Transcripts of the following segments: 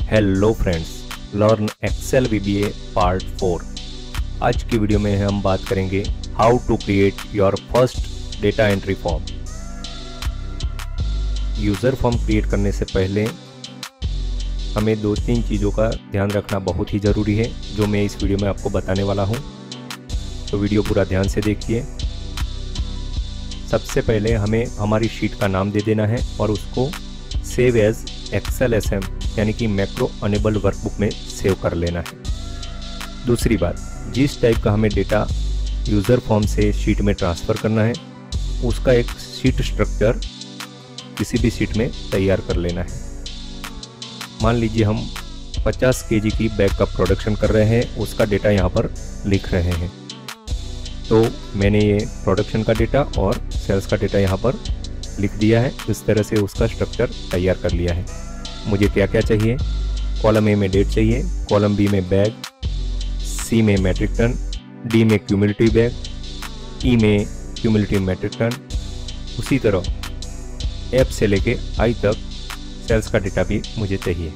Hello friends, learn Excel VBA part 4। आज की वीडियो में हम बात करेंगे how to create your first data entry form. User form create करने से पहले हमें 2-3 चीज़ों का ध्यान रखना बहुत ही ज़रूरी है, जो मैं इस वीडियो में आपको बताने वाला हूँ। तो वीडियो पूरा ध्यान से देखिए। सबसे पहले हमें हमारी शीट का नाम दे देना है और उसको सेव एज एक्सेल SM यानी कि मैक्रो अनेबल्ड वर्कबुक में सेव कर लेना है। दूसरी बात, जिस टाइप का हमें डेटा यूज़र फॉर्म से शीट में ट्रांसफ़र करना है उसका एक शीट स्ट्रक्चर किसी भी शीट में तैयार कर लेना है। मान लीजिए हम 50 kg की बैग का प्रोडक्शन कर रहे हैं, उसका डेटा यहाँ पर लिख रहे हैं। तो मैंने ये प्रोडक्शन का डेटा और सेल्स का डेटा यहाँ पर लिख दिया है। इस तरह से उसका स्ट्रक्चर तैयार कर लिया है। मुझे क्या क्या चाहिए? कॉलम ए में डेट चाहिए, कॉलम बी में बैग, सी में मैट्रिक टन, डी में क्यूमुलेटिव बैग, ई में क्यूमुलेटिव मैट्रिक टन। उसी तरह एफ से लेके आई तक सेल्स का डेटा भी मुझे चाहिए।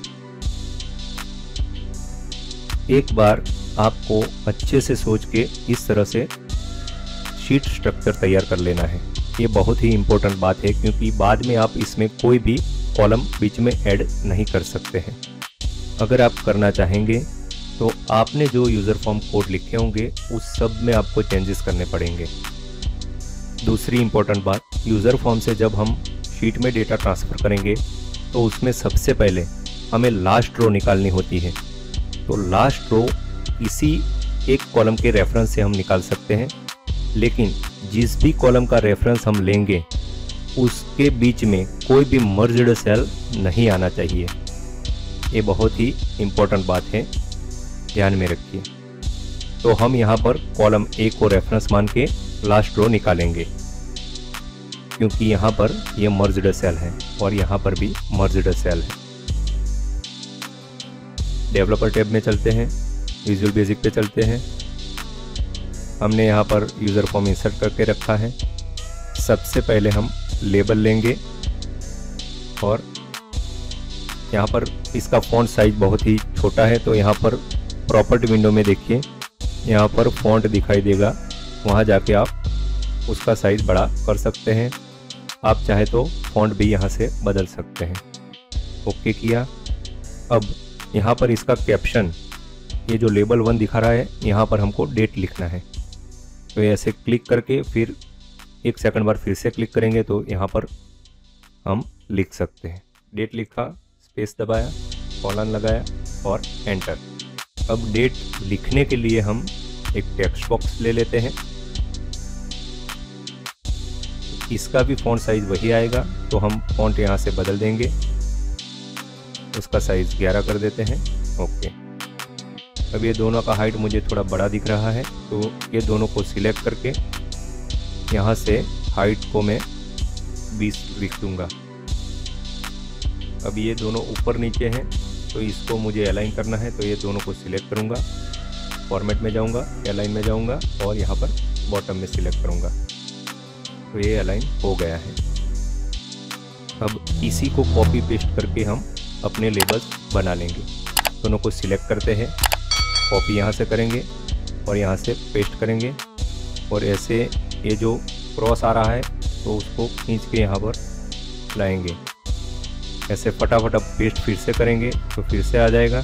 एक बार आपको अच्छे से सोच के इस तरह से शीट स्ट्रक्चर तैयार कर लेना है। ये बहुत ही इम्पोर्टेंट बात है, क्योंकि बाद में आप इसमें कोई भी कॉलम बीच में ऐड नहीं कर सकते हैं। अगर आप करना चाहेंगे तो आपने जो यूज़र फॉर्म कोड लिखे होंगे उस सब में आपको चेंजेस करने पड़ेंगे। दूसरी इम्पोर्टेंट बात, यूज़र फॉर्म से जब हम शीट में डेटा ट्रांसफ़र करेंगे तो उसमें सबसे पहले हमें लास्ट रो निकालनी होती है। तो लास्ट रो इसी एक कॉलम के रेफरेंस से हम निकाल सकते हैं, लेकिन जिस भी कॉलम का रेफरेंस हम लेंगे उसके बीच में कोई भी मर्ज्ड सेल नहीं आना चाहिए। ये बहुत ही इम्पोर्टेंट बात है, ध्यान में रखिए। तो हम यहाँ पर कॉलम ए को रेफरेंस मान के लास्ट रो निकालेंगे, क्योंकि यहाँ पर ये मर्ज्ड सेल है और यहाँ पर भी मर्ज्ड सेल है। डेवलपर टैब में चलते हैं, विजुअल बेसिक पे चलते हैं। हमने यहाँ पर यूज़र फॉर्म इंसर्ट करके रखा है। सबसे पहले हम लेबल लेंगे और यहाँ पर इसका फॉन्ट साइज बहुत ही छोटा है, तो यहाँ पर प्रॉपर्टी विंडो में देखिए, यहाँ पर फॉन्ट दिखाई देगा, वहाँ जाके आप उसका साइज बड़ा कर सकते हैं। आप चाहे तो फॉन्ट भी यहाँ से बदल सकते हैं। ओके किया। अब यहाँ पर इसका कैप्शन, ये जो लेबल 1 दिखा रहा है, यहाँ पर हमको डेट लिखना है। तो ऐसे क्लिक करके फिर 1 सेकंड बाद फिर से क्लिक करेंगे तो यहाँ पर हम लिख सकते हैं। डेट लिखा, स्पेस दबाया, कॉलन लगाया और एंटर। अब डेट लिखने के लिए हम एक टेक्स्ट बॉक्स ले लेते हैं। इसका भी फॉन्ट साइज वही आएगा, तो हम फॉन्ट यहाँ से बदल देंगे, उसका साइज 11 कर देते हैं। ओके। अब ये दोनों का हाइट मुझे थोड़ा बड़ा दिख रहा है, तो ये दोनों को सिलेक्ट करके यहाँ से हाइट को मैं 20 लिख दूंगा। अब ये दोनों ऊपर नीचे हैं, तो इसको मुझे अलाइन करना है, तो ये दोनों को सिलेक्ट करूँगा, फॉर्मेट में जाऊँगा, अलाइन में जाऊँगा और यहाँ पर बॉटम में सिलेक्ट करूँगा। तो ये अलाइन हो गया है। अब इसी को कॉपी पेस्ट करके हम अपने लेबल्स बना लेंगे। दोनों को सिलेक्ट करते हैं, कॉपी यहाँ से करेंगे और यहाँ से पेस्ट करेंगे, और ऐसे ये जो क्रॉस आ रहा है तो उसको खींच के यहाँ पर लाएंगे। ऐसे फटाफट अब पेस्ट फिर से करेंगे तो फिर से आ जाएगा।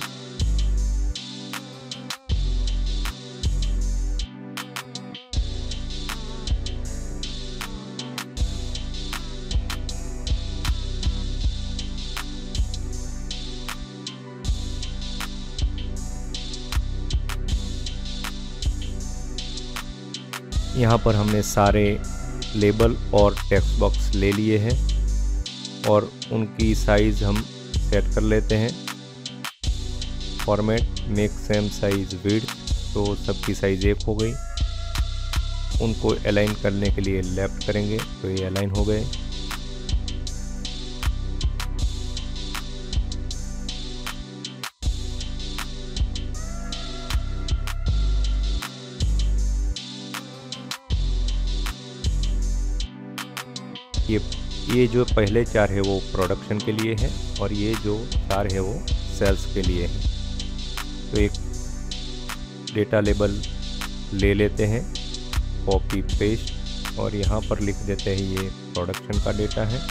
यहाँ पर हमने सारे लेबल और टेक्स्ट बॉक्स ले लिए हैं और उनकी साइज़ हम सेट कर लेते हैं। Format make same size width, तो सबकी साइज़ 1 हो गई। उनको अलाइन करने के लिए लेफ़्ट करेंगे तो ये अलाइन हो गए। ये जो पहले 4 है वो प्रोडक्शन के लिए है और ये जो 4 है वो सेल्स के लिए है। तो एक डेटा लेबल ले लेते हैं, कॉपी पेस्ट, और यहाँ पर लिख देते हैं ये प्रोडक्शन का डेटा है।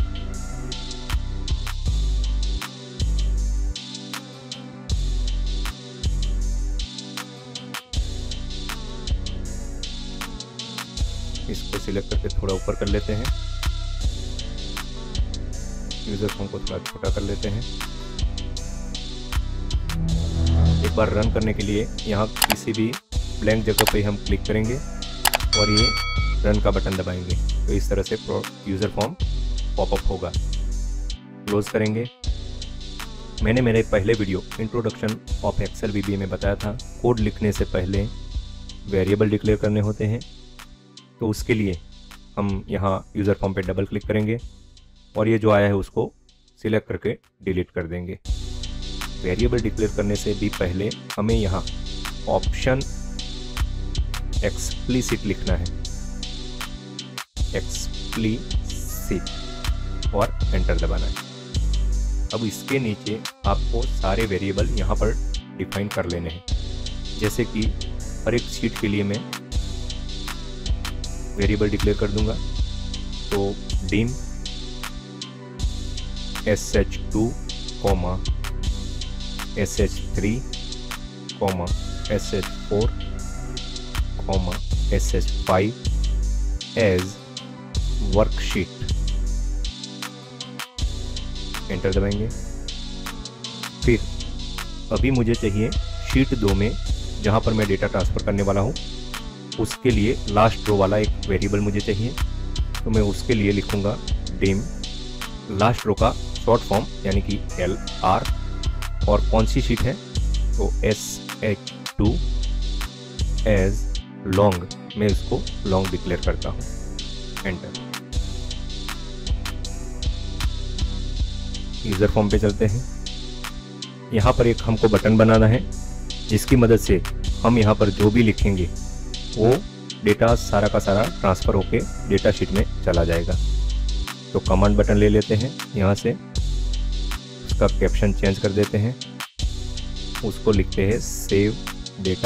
इसको सिलेक्ट करके थोड़ा ऊपर कर लेते हैं, यूजर फॉर्म को थोड़ा छोटा कर लेते हैं। एक बार रन करने के लिए यहाँ किसी भी ब्लैंक जगह पे हम क्लिक करेंगे और ये रन का बटन दबाएंगे, तो इस तरह से यूजर फॉर्म पॉपअप होगा। क्लोज करेंगे। मैंने मेरे पहले video introduction of Excel VBA में बताया था, कोड लिखने से पहले वेरिएबल डिक्लेयर करने होते हैं। तो उसके लिए हम यहाँ यूज़र फॉर्म पे डबल क्लिक करेंगे और ये जो आया है उसको सिलेक्ट करके डिलीट कर देंगे। वेरिएबल डिक्लेयर करने से भी पहले हमें यहाँ ऑप्शन एक्सप्लिसिट लिखना है, एक्सप्लिसिट, और एंटर दबाना है। अब इसके नीचे आपको सारे वेरिएबल यहाँ पर डिफाइन कर लेने हैं। जैसे कि हर एक शीट के लिए मैं वेरिएबल डिक्लेयर कर दूंगा, तो dim sh2, sh3, sh4, sh5 as worksheet, enter दबाएंगे। फिर अभी मुझे चाहिए शीट 2 में जहां पर मैं डेटा ट्रांसफर करने वाला हूं, उसके लिए लास्ट रो वाला एक वेरिएबल मुझे चाहिए। तो मैं उसके लिए लिखूंगा डिम लास्ट रो का शॉर्ट फॉर्म यानी कि LR, और कौन सी शीट है तो sh2 एज लॉन्ग, मैं इसको लॉन्ग डिक्लेयर करता हूँ, एंटर। यूजर फॉर्म पे चलते हैं। यहाँ पर एक हमको बटन बनाना है जिसकी मदद से हम यहाँ पर जो भी लिखेंगे वो डेटा सारा का सारा ट्रांसफ़र होके डेटा शीट में चला जाएगा। तो कमांड बटन ले लेते हैं, यहाँ से उसका कैप्शन चेंज कर देते हैं, उसको लिखते हैं सेव डेटा,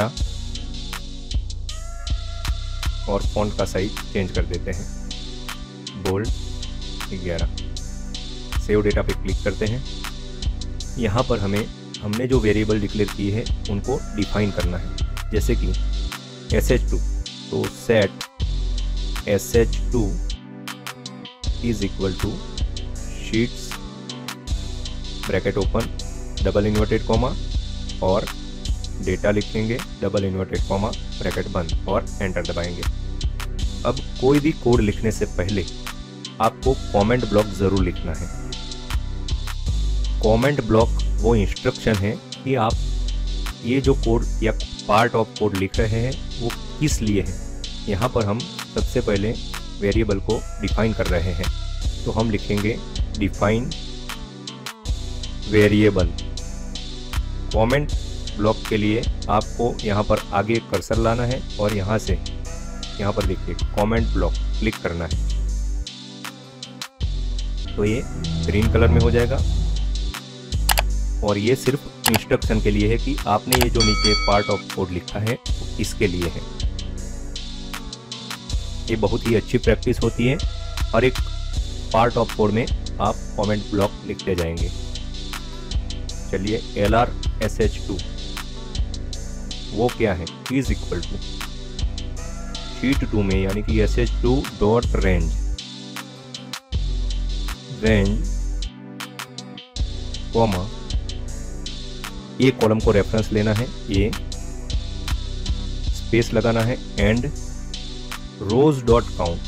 और फॉन्ट का साइज चेंज कर देते हैं बोल्ड 11। सेव डेटा पे क्लिक करते हैं। यहाँ पर हमने जो वेरिएबल डिक्लेयर किए हैं उनको डिफाइन करना है। जैसे कि sh2, तो set sh2 is equal to sheets bracket open double inverted comma और डेटा लिखेंगे डबल इन्वर्टेड कॉमा ब्रैकेट बंद और एंटर दबाएंगे। अब कोई भी कोड लिखने से पहले आपको कमेंट ब्लॉक जरूर लिखना है। कमेंट ब्लॉक वो इंस्ट्रक्शन है कि आप ये जो कोड या पार्ट ऑफ कोड लिख रहे हैं वो किस लिए है। यहाँ पर हम सबसे पहले वेरिएबल को डिफाइन कर रहे हैं, तो हम लिखेंगे डिफाइन वेरिएबल। कमेंट ब्लॉक के लिए आपको यहाँ पर आगे कर्सर लाना है और यहाँ से यहाँ पर देखिए कमेंट ब्लॉक क्लिक करना है, तो ये ग्रीन कलर में हो जाएगा। और ये सिर्फ इंस्ट्रक्शन के लिए है कि आपने ये जो नीचे पार्ट ऑफ कोड लिखा है वो किसके लिए है। ये बहुत ही अच्छी प्रैक्टिस होती है। और एक पार्ट ऑफ कोड में आप कमेंट ब्लॉक लिखते जाएंगे। चलिए LR sh2 वो क्या है, इज इक्वल टू शीट 2 में यानी कि sh2 डॉट रेंज कॉमा, ये कॉलम को रेफरेंस लेना है, ये स्पेस लगाना है, एंड रोज डॉट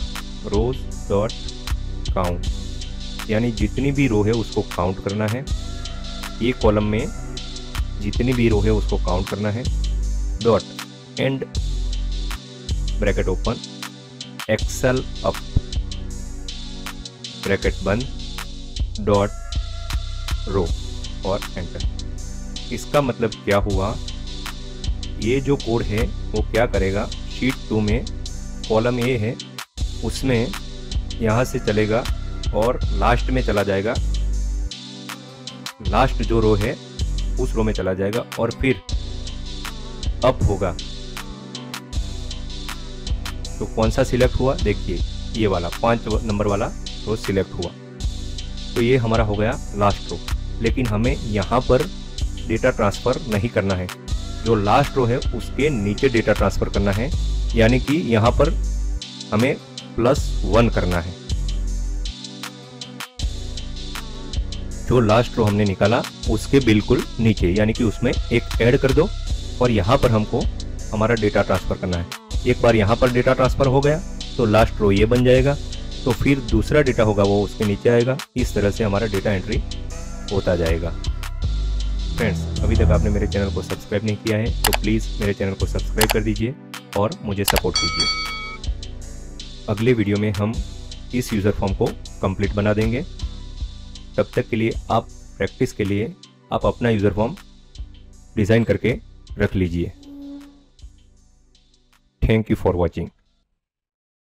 काउंट यानी जितनी भी रो है उसको काउंट करना है। ये कॉलम में जितनी भी रो है उसको काउंट करना है, dot end bracket open excel up bracket बंद डॉट रो और एंटर। इसका मतलब क्या हुआ, ये जो कोड है वो क्या करेगा, शीट 2 में कॉलम ए है उसमें यहाँ से चलेगा और लास्ट में चला जाएगा। लास्ट जो रो है उस रो में चला जाएगा और फिर अप होगा तो कौन सा सिलेक्ट हुआ, देखिए ये वाला 5 नंबर वाला रो सिलेक्ट हुआ। तो ये हमारा हो गया लास्ट रो। लेकिन हमें यहाँ पर डेटा ट्रांसफ़र नहीं करना है, जो लास्ट रो है उसके नीचे डेटा ट्रांसफ़र करना है, यानी कि यहाँ पर हमें +1 करना है। जो लास्ट रो हमने निकाला उसके बिल्कुल नीचे, यानी कि उसमें एक ऐड कर दो और यहाँ पर हमको हमारा डेटा ट्रांसफ़र करना है। एक बार यहाँ पर डेटा ट्रांसफ़र हो गया तो लास्ट रो ये बन जाएगा, तो फिर दूसरा डेटा होगा वो उसके नीचे आएगा। इस तरह से हमारा डेटा एंट्री होता जाएगा। फ्रेंड्स, अभी तक आपने मेरे चैनल को सब्सक्राइब नहीं किया है तो प्लीज़ मेरे चैनल को सब्सक्राइब कर दीजिए और मुझे सपोर्ट कीजिए। अगले वीडियो में हम इस यूज़र फॉर्म को कंप्लीट बना देंगे। तब तक के लिए आप प्रैक्टिस के लिए आप अपना यूज़र फॉर्म डिज़ाइन करके रख लीजिए। Thank you for watching.